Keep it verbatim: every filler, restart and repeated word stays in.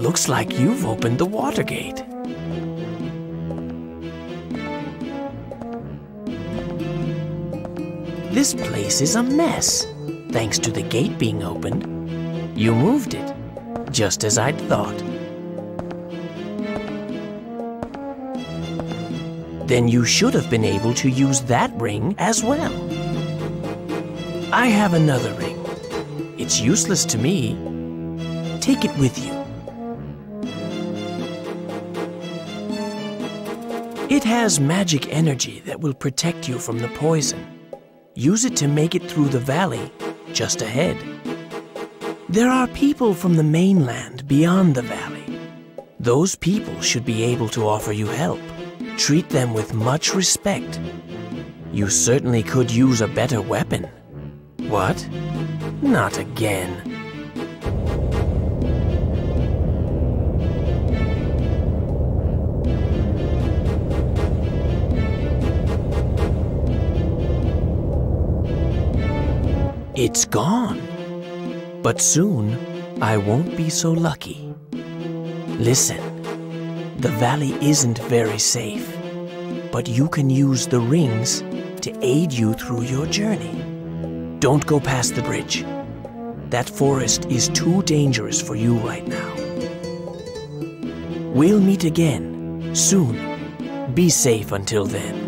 Looks like you've opened the water gate. This place is a mess, thanks to the gate being opened. You moved it, just as I'd thought. Then you should have been able to use that ring as well. I have another ring. It's useless to me. Take it with you. It has magic energy that will protect you from the poison. Use it to make it through the valley just ahead. There are people from the mainland beyond the valley. Those people should be able to offer you help. Treat them with much respect. You certainly could use a better weapon. What? Not again. It's gone. But soon, I won't be so lucky. Listen, the valley isn't very safe, but you can use the rings to aid you through your journey. Don't go past the bridge. That forest is too dangerous for you right now. We'll meet again soon. Be safe until then.